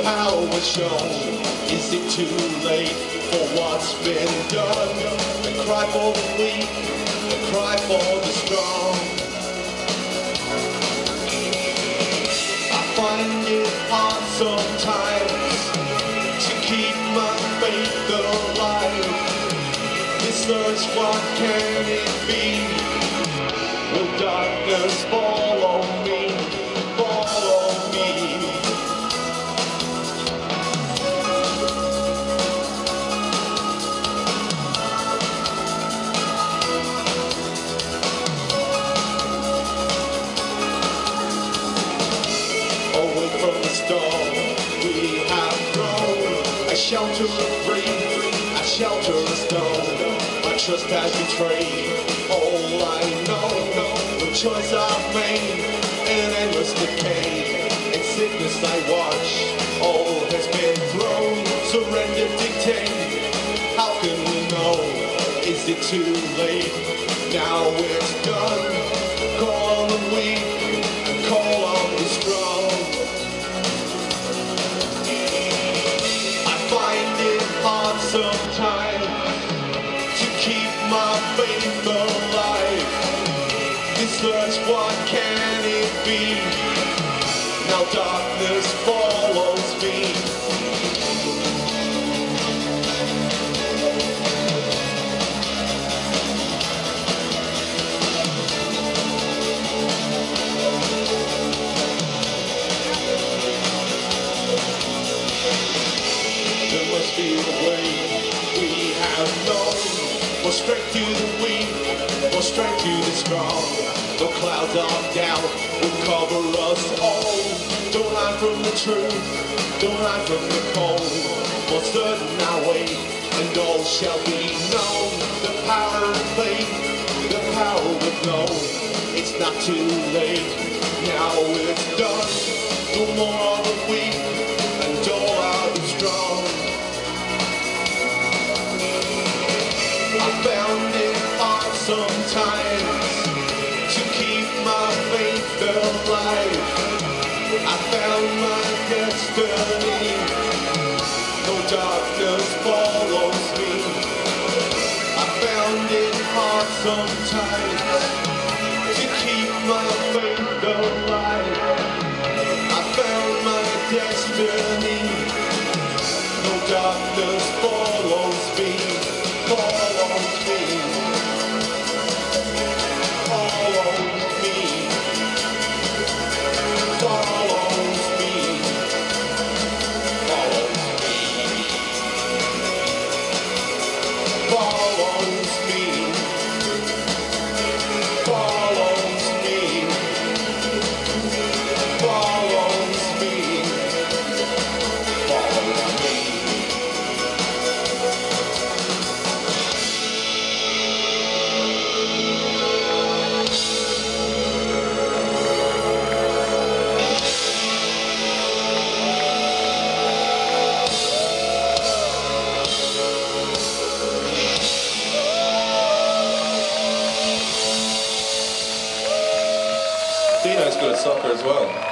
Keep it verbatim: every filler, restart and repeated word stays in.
power shown. Is it too late for what's been done? And cry for the weak, and cry for the strong. I find it hard sometimes to keep my faith alive. This search, what can it be? Will darkness follow me, follow me? Away from the storm, we have grown. A shelter of free, a shelter of stone. My trust has betrayed all I know. The choice I've made, an endless decay. In sickness I watch, all has been thrown. Surrender, dictate, how can we know? Is it too late? Now it's done. Call on the weak, and call on the strong. I find it hard sometimes to keep my faith alive. This search, what can it be? Now darkness follows me. There must be a way we have known. More strength to the weak, more strength to the strong. The clouds of doubt will cover us all. Don't hide from the truth, don't hide from the cold. For certain I wait, and all shall be known. The power of faith, the power of know. It's not too late, now it's done. No more are the weak, and all are the strong. I found it hard sometimes to keep my faith alive. I found my destiny. No darkness follows me. I found it hard sometimes to keep my faith alive. I found my destiny. No darkness follows me. Follows me. Follows me. Follows me. Follows me. Follows me. Follows me. Follows me. Dino's good at soccer as well.